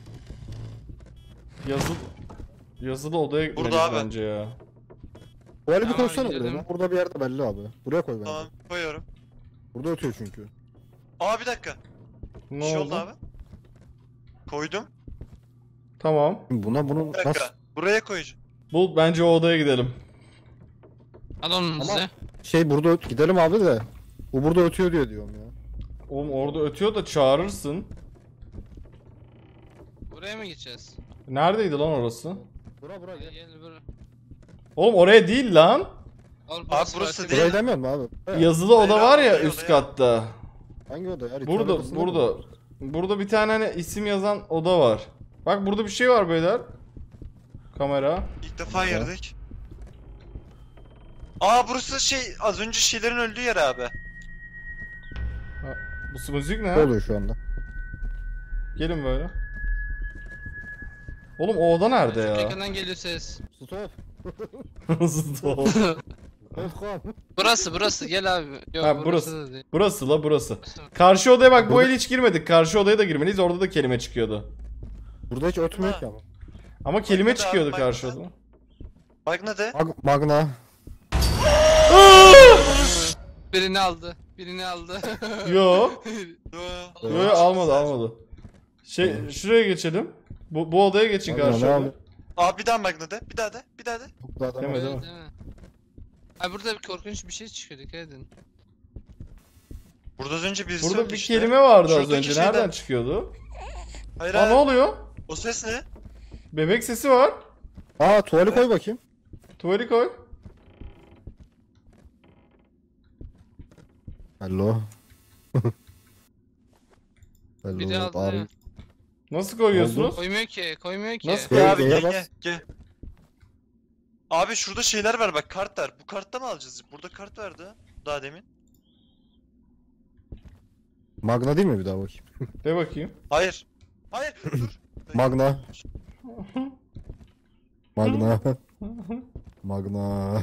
yazı... Yazılı odaya gitmeliyiz Burada abi. bence ya. Tuvali bir Tamam, koysana gidelim. buraya. Burada bir yerde belli abi. Buraya koy bence. Tamam koyuyorum. Burada ötüyor çünkü. Aa bir dakika. Ne Bir şey oldu? oldu abi. Koydum. Tamam. Buna bunu Bir dakika. nasıl... Buraya koyacağım. Bulut bence o odaya gidelim. Al onu size. Şey burada öt... Gidelim abi de. Bu burada ötüyor diyor diyorum ya. Oğlum orada ötüyor da çağırırsın. Buraya mı gideceğiz? Neredeydi lan orası? Bura bura Gel gel. gel buraya. Oğlum oraya değil lan. Al burası burası değil. Burayı demiyor mu abi? Buraya. Yazılı oda Hayır var abi, ya odaya, üst odaya. katta. Hangi oda ya? Ritüel Burada, odasında burada. mı? Burada bir tane hani isim yazan oda var. Bak burada bir şey var beyler. Kamera. İlk defa girdik. Aa burası şey az önce şeylerin öldüğü yer abi. Ha, bu müzik Ne ne? oluyor şu anda? Gelin böyle. Oğlum o oda nerede Çok ya? yakından geliyor ses. Stop. Stop. Efkan. Burası burası gel abi. Yok Ha, burası. burası da değil. Burası la burası. Karşı odaya bak bu Burada- el hiç girmedik. Karşı odaya da girmeliyiz. Orada da kelime çıkıyordu. Burada hiç ötmüyor ki ama. Ama kelime Bak, çıkıyordu bak, karşı bak. odada. Bak ne de? Mag Magna. Birini aldı. Birini aldı. Yo. Yo. Yo yo almadı almadı. Şey şuraya geçelim. Bu, bu odaya geçin Magna karşı ne odaya. abi? Abi bir daha Magna de. Bir daha de. Bir daha de. Çok daha da Değil mi, Evet, değil mi? değil mi? Abi burada bir korkunç bir şey çıkıyor, dikkat edin. Burada az önce birisi Burada öldü bir işte. kelime vardı az Şuradaki önce. şeyden- Nereden çıkıyordu? Hayır Aa ne abi. oluyor? O ses ne? Bebek sesi var. Aa tuvali koy bakayım. Tuvali koy. Hello. Hello. Biri aldı Are- ya. Nasıl koyuyorsunuz? Koymuyor ki, koymuyor ki. Nasıl? Gel, Gel abi G'ye gel bas. gel gel. Abi şurada şeyler var bak, kartlar. Bu kartta mı alacağız? Burada kart vardı daha demin. Magna değil mi bir daha bakayım? De bakayım. Hayır. Hayır dur. Magna. Magna. Magna.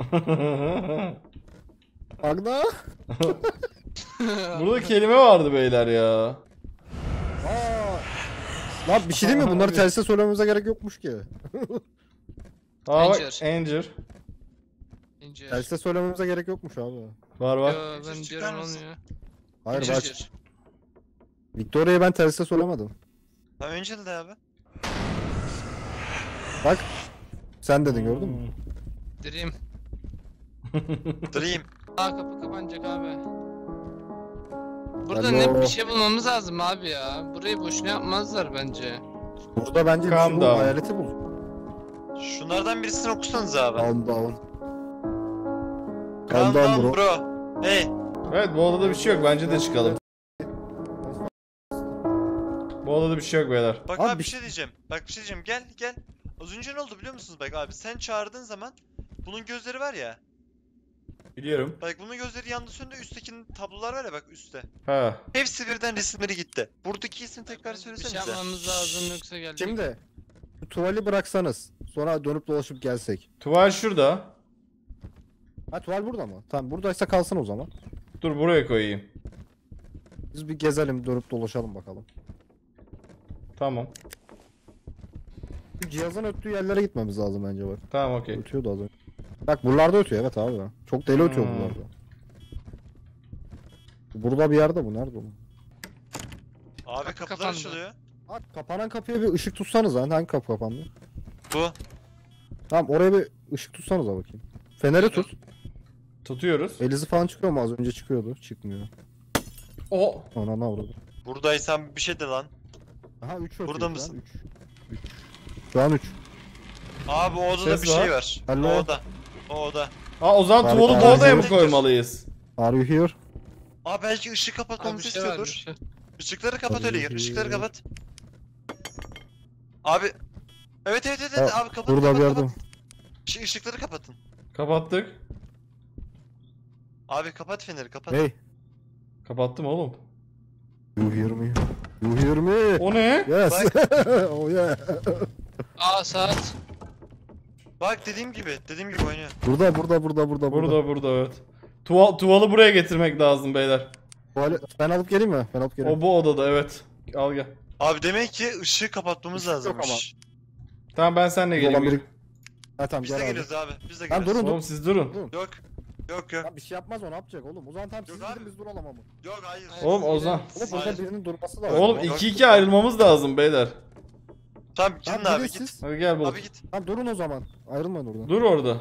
Magna. Burada kelime vardı beyler ya. Aa. Lan bir şey değil mi? Bunları terse söylememize gerek yokmuş ki. Aa bak Anger. Anger. İnce. Terse söylememize gerek yokmuş abi. Var var. Yo, ben Çıkar diyorum mısın? olmuyor. Hayır İnce. bak. Victoria'yı ben terse söylemedim. Ha önce de abi. Bak. Sen dedin gördün mü? Dream. Dream. Aa kapı kapanacak abi. Burada Alo. ne bir şey bulmamız lazım abi ya. Burayı boşuna yapmazlar bence. Burada bence bir Calm şey bul. down. Hayaleti bul. Şunlardan birisini okusanız abi. Calm down. Calm Calm down down bro. bro. Hey. Evet bu odada bir şey yok. Bence de çıkalım. Bu odada bir şey yok beyler. Bak Abi abi, bir bir şey diyeceğim. Bak bir şey diyeceğim. Gel gel. Az önce ne oldu biliyor musunuz bak abi? Sen çağırdığın zaman bunun gözleri var ya. Biliyorum. Bak bunun gözleri yandı söndü. Üsttekinin tablolar var ya bak üstte. Ha. Hepsi birden resimleri gitti. Buradaki ismi tekrar Bir şey söylesenize. yapmamız lazım yoksa gelecek. Şimdi şu tuvali bıraksanız sonra dönüp dolaşıp gelsek. Tuval şurada. Ha tuval burada mı? Tamam buradaysa kalsın o zaman. Dur buraya koyayım. Biz bir gezelim dönüp dolaşalım bakalım. Tamam. Şu cihazın öttüğü yerlere gitmemiz lazım bence bak. Tamam okey. Ötüyordu az önce. Bak buralarda ötüyor evet abi. Çok deli ötüyor Hmm. buralarda. Burada bir yerde bu nerede bu? Abi Kapı kapılar kapandı. açılıyor. Bak kapanan kapıya bir ışık tutsanız ha. Hangi kapı kapandı? Bu. Tamam oraya bir ışık tutsanız ha bakayım. Feneri tut. Tutuyoruz. Elizi falan çıkıyor mu? Az önce çıkıyordu. Çıkmıyor. O. Ona ne vurdu? Buradaysan bir şey de lan. Aha üç ötüyor. Burada şu an, mısın? üç. üç. Şu an üç. Abi o odada Ses bir şey var. var. Alo. O oda. O oda. Aa o zaman Bari- tuvalı bu bari- odaya mı bari- koymalıyız? Are you here? Abi belki ışığı Abi kapatmamızı bir şey var, bir istiyordur. şey. Işıkları kapat öyle gir. Tabii. Işıkları kapat. Abi. Evet evet evet, evet. Ha, abi kapat burada kapat bir yerde. kapat. Işı- Işıkları kapatın. Kapattık. Abi kapat feneri kapat. Hey. Kapattım oğlum. You hear me? You hear me? O ne? Yes. oh yeah. Aa saat. Bak dediğim gibi dediğim gibi oynuyor. Burada burada burada burada Burada burada evet. Tuval, tuvalı buraya getirmek lazım beyler. Tuvalet- Ben alıp geleyim mi? Ben alıp geleyim. O bu odada evet. Al gel. Abi demek ki ışığı kapatmamız Işık yok lazımmış. Tamam ben seninle Olan geleyim. biri- Ha tamam Biz de gel abi. geliyoruz abi. Biz de Lan geliyoruz. durun dur. Oğlum siz durun. Yok. Yok yok. Lan bir şey yapmaz o ne yapacak oğlum? O zaman tamam siz Yok gidin abi. biz duralım ama. Yok hayır. Oğlum Ozan. Oğlum burada Hayır. birinin durması lazım. Oğlum Tamam, iki iki ayrılmamız lazım beyler. Tamam gidin Tamam, abi gidin git. siz. Hadi gel Bulut. Abi git. Tamam durun o zaman. Ayrılmayın oradan. Dur orada.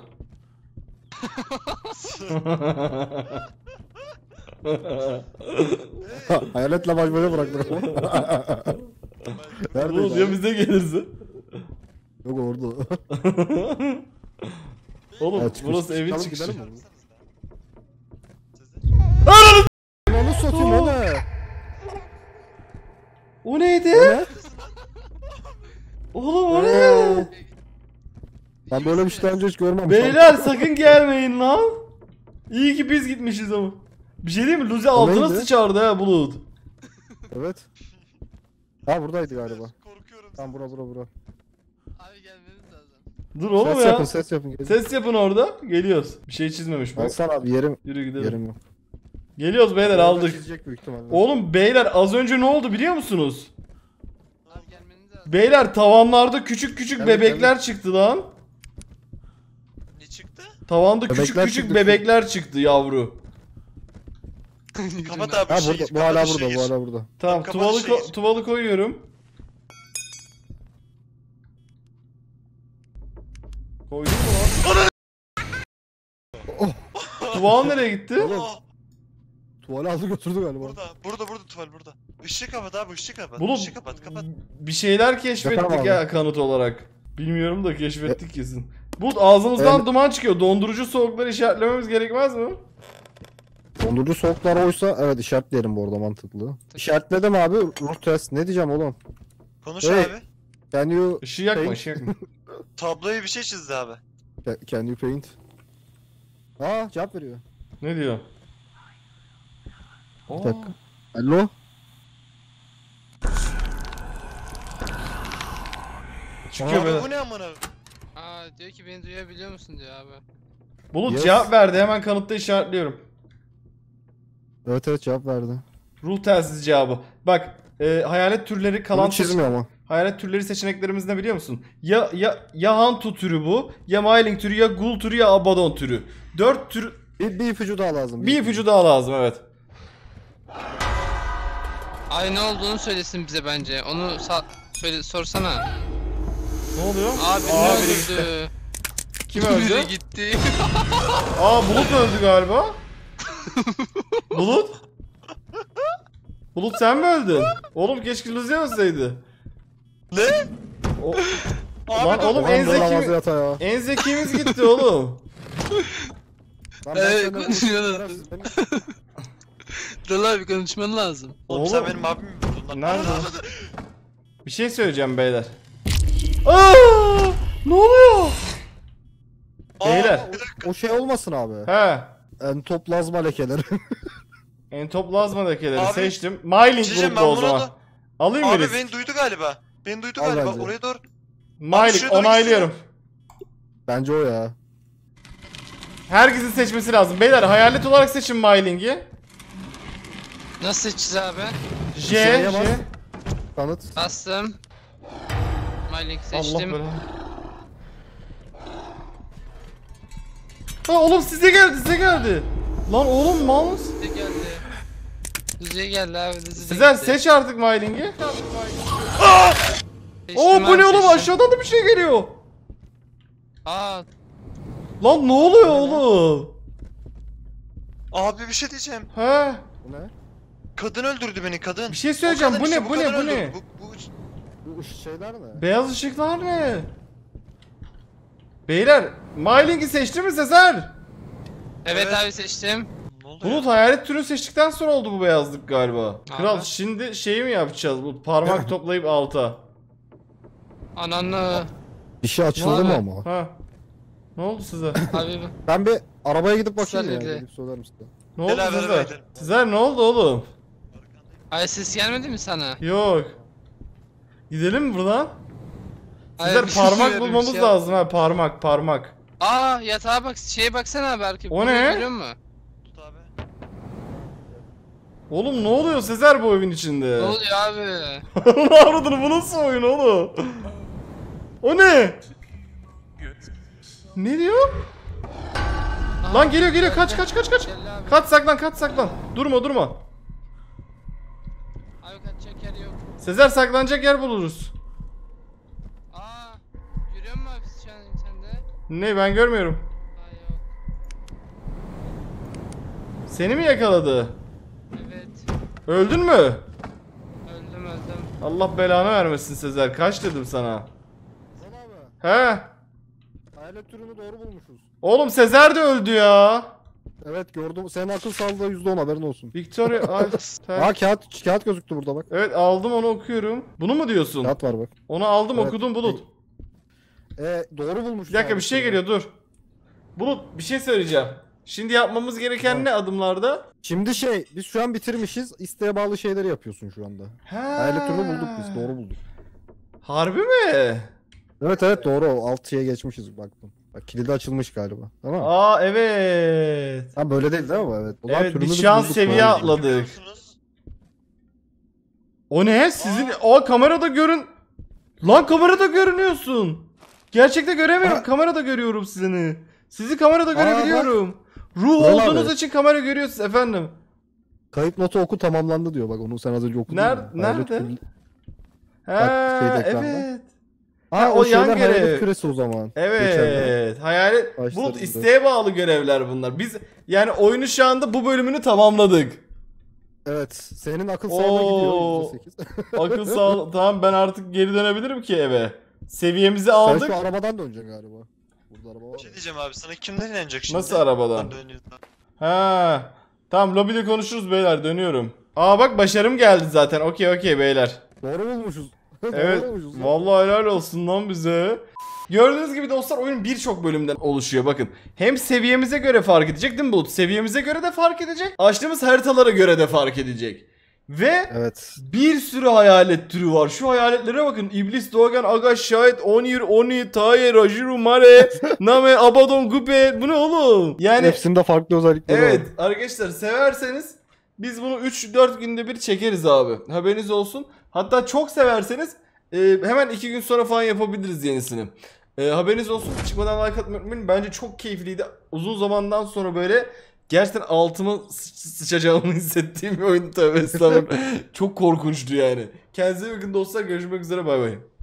Hayaletle baş başa bıraktık ama. Neredeyiz Bulut ya abi? bize gelirse. Yok orada. Oğlum Ha, çıkış- burası evin çıkalım, çıkışı. gidelim mi? Sizler. Onu satayım o ne? O neydi? O ne? Oğlum o Ee, ne? Ben böyle bir şey daha önce hiç görmemiştim. Beyler sakın gelmeyin lan. İyi ki biz gitmişiz ama. Bir şey diyeyim mi? Luzi altına neydi? sıçardı ha Bulut. Evet. Ha buradaydı galiba. Korkuyorum. Tamam bura bura bura. Abi gelmeniz lazım. Dur oğlum Ses ya. yapın ses yapın. Gelin. Ses yapın orada. Geliyoruz. Bir şey çizmemiş bu. Alsana abi yerim. Yürü gidelim. Yerim yok. Geliyoruz beyler Orada aldık. Çizecek büyük ihtimalle. Oğlum beyler az önce ne oldu biliyor musunuz? Abi gelmeniz lazım. Beyler tavanlarda küçük küçük Evet, bebekler çıktı lan. Ne çıktı? Tavanda küçük Bebekler küçük çıktı. bebekler çıktı yavru. Kapat abi Ha ışığı burada gir, bu hala kapat ışığı burada bu gir. hala burada. Tamam Kapat tuvalı, ışığı ko- gir. tuvalı koyuyorum. Koydun mu lan? Oh. Tuval nereye gitti? Oğlum. Oh, Tuvale aldı götürdü galiba. burada, burada, burada tuval burada. Işığı kapat abi, ışığı kapat. Bulut Işığı kapat, kapat. bir şeyler keşfettik Yapamam ya kanıt olarak. Bilmiyorum da keşfettik kesin. Bulut ağzımızdan Evet. duman çıkıyor. Dondurucu soğukları işaretlememiz gerekmez mi? Dondurucu soğuklar oysa evet işaretleyelim bu arada mantıklı. İşaretledim abi. Ruh test. Ne diyeceğim oğlum? Konuş Hey. abi. Can you Işığı yakma, Paint. ışığı yakma. Tabloya bir şey çizdi abi. Ca- Can you paint? Aa cevap veriyor. Ne diyor? Bir Oo. dakika. Alo? Çıkıyor Abi böyle. bu ne amına? Aa diyor ki beni duyabiliyor musun diyor abi. Bulut Yes. cevap verdi, hemen kanıtta işaretliyorum. Evet evet cevap verdi. Ruh telsiz cevabı. Bak, e, hayalet türleri kalan Bunu çizmiyor ama. hayalet türleri seçeneklerimiz ne biliyor musun? Ya ya ya Hantu türü bu, ya Myling türü, ya Ghoul türü, ya Abaddon türü. Dört tür, Bir, bir ipucu daha lazım. bir ipucu daha lazım, evet. Ay ne olduğunu söylesin bize bence. Onu sa- söyle sorsana. Ne oluyor? Abi ne Aa, biri gitti. öldürdü? Kim öldü? Biri gitti. Aa, Bulut öldü galiba. Bulut? Bulut sen mi öldün? Oğlum keşke Luzi ölseydi. Ne? O... Abi Lan dur. oğlum Ulan en böyle zeki avazı yata ya. en zekimiz gitti oğlum. Lan Evet, seninle konuşuyoruz. konuşuyorum. Benim- Dur abi konuşman lazım. Oğlum, sen Oğlum. benim abimi mi vurdun lan? Nerede? Bir şey söyleyeceğim beyler. Aa! Ne oluyor? Aa, Beyler. bir dakika. O şey olmasın abi. He. Entoplazma lekeleri. Entoplazma lekeleri Abi, seçtim. Myling Çizeceğim grupta ben o bunu zaman. da. Alayım mı Abi risk? beni duydu galiba. Beni duydu Al galiba. bence. Oraya doğru. Myling şuraya doğru onaylıyorum. Bence o ya. Herkesin seçmesi lazım. Beyler hayalet olarak seçin Myling'i. Nasıl seçeceğiz abi? J, Şeye J. bas. Kanıt. Bastım. Malik Allah seçtim. belanı. Ha oğlum size geldi, size geldi. Lan oğlum mal mısın? Düzce geldi. Düzce geldi abi. Düzce Sezer gitti. seç artık Myling'i. Seçtim Oo bu abi, ne oğlum, seçtim. aşağıdan da bir şey geliyor. Aa Lan ne oluyor oğlum? Abi bir şey diyeceğim. He. Bu ne? Kadın öldürdü beni, kadın. Bir şey söyleyeceğim. O kadın Bu ne, işte, bu ne, kadın bu ne? öldürdü. Bu, bu... Bu ış- şeyler ne? Beyaz ışıklar ne? Beyler Myling'i seçti mi Sezer? evet, Evet. abi seçtim. Ne oldu Bulut ya? hayalet türünü seçtikten sonra oldu bu beyazlık galiba. Kral Abi. şimdi şeyi mi yapacağız? Bu parmak toplayıp alta. Ananı. Bir şey açıldı Ne mı abi? ama? Ha. Ne oldu size? Abi bu. Ben bir arabaya gidip bakayım ya. Güzel Gidip söylerim size. Ne oldu Gel abi, Sezer? gidelim. Sezer ne oldu oğlum? Ay ses gelmedi mi sana? Yok. Gidelim mi buradan? Ay, Sezer bir şey parmak söylüyorum, bulmamız bir şey lazım ha, parmak parmak. Aa yatağa bak, şeye baksana abi arka. O Burayı ne? Görüyor musun? Tut abi. Oğlum ne oluyor Sezer bu evin içinde? Ne oluyor abi? Ne avradını, bu nasıl oyun oğlum? O ne? Ne diyor? Aha, Lan geliyor geliyor, kaç kaç kaç kaç. Gel abi. Kaç, saklan kaç, saklan. Durma durma. Abi kaçacak yer yok. Sezer saklanacak yer buluruz. Aa görüyor musun abi şu an sende? Ne, ben görmüyorum. Aa yok. Seni mi yakaladı? Evet. Öldün mü? Öldüm öldüm. Allah belanı vermesin Sezer. Kaç dedim sana. Hasan abi. He? Hayalet türünü doğru bulmuşuz. Oğlum Sezer de öldü ya. Evet gördüm. Senin akıl sağlığı yüzde on haberin olsun. Victoria ay, ter- Aa kağıt, kağıt gözüktü burada bak. Evet aldım, onu okuyorum. Bunu mu diyorsun? Kağıt var bak. Onu aldım, Evet. okudum Bulut. E doğru bulmuşuz. Bir dakika, abi. bir şey geliyor, dur. Bulut bir şey söyleyeceğim. Şimdi yapmamız gereken ne adımlarda? Şimdi şey biz şu an bitirmişiz. İsteğe bağlı şeyleri yapıyorsun şu anda. Ha. Hayalet türünü bulduk biz. Doğru bulduk. Harbi mi? Evet evet doğru. Altıya geçmişiz baktım. Bak kilidi açılmış galiba. Tamam mı? Aa evet. Ha böyle değil değil mi? Evet. O zaman Evet, türünü bir biz şans bulduk seviye doğru. atladık. Biliyorsunuz. O ne? Sizin o kamerada görün. Lan kamerada görünüyorsun. Gerçekte göremiyorum. Aa. Kamerada görüyorum seni. Sizi kamerada görebiliyorum. Ruh Ulan olduğunuz abi. için kamera görüyorsunuz efendim. Kayıp notu oku tamamlandı diyor. Bak onu sen az önce okudun. Ner- ya. Hayalet nerede? türü- Ha şeyde ekranda. evet. Ha, Ha, o, o şeyler yan hayalet görev. küresi o zaman. Evet. Geçenler. Hayalet Başlarında. Bulut isteğe bağlı görevler bunlar. Biz yani oyunu şu anda bu bölümünü tamamladık. Evet. Senin akıl sağlığı gidiyor Oo. yüzde sekiz. Akıl sağ tamam, ben artık geri dönebilirim ki eve. Seviyemizi Sen aldık. şu arabadan döneceksin galiba. Burada araba var Bir şey ya. diyeceğim abi, sana kimden inanacak şimdi? Nasıl arabadan? Ben dönüyorum. Ha. Tamam, lobide konuşuruz beyler, dönüyorum. Aa bak, başarım geldi zaten. Okey okey beyler. Doğru bulmuşuz. Evet. Doğru bulmuşuz. ya. Vallahi helal olsun lan bize. Gördüğünüz gibi dostlar, oyun birçok bölümden oluşuyor bakın. Hem seviyemize göre fark edecek değil mi Bulut? Seviyemize göre de fark edecek. Açtığımız haritalara göre de fark edecek. Ve Evet. bir sürü hayalet türü var. Şu hayaletlere bakın. İblis, Dogen, Aga, Şahit, Onir, Oni, Taye, Rajiru, Mare, Name, Abaddon, Gupe. Bu ne oğlum? Yani Hepsinde farklı özellikleri evet var. arkadaşlar, severseniz biz bunu üç dört günde bir çekeriz abi. Haberiniz olsun. Hatta çok severseniz e, hemen iki gün sonra falan yapabiliriz yenisini. E, haberiniz olsun. Çıkmadan like atmayı unutmayın. Bence çok keyifliydi. Uzun zamandan sonra böyle gerçekten altıma sı- sıçacağımı hissettiğim bir oyun. Tövbe estağfurullah. Çok korkunçtu yani. Kendinize iyi bakın dostlar. Görüşmek üzere. Bay bay.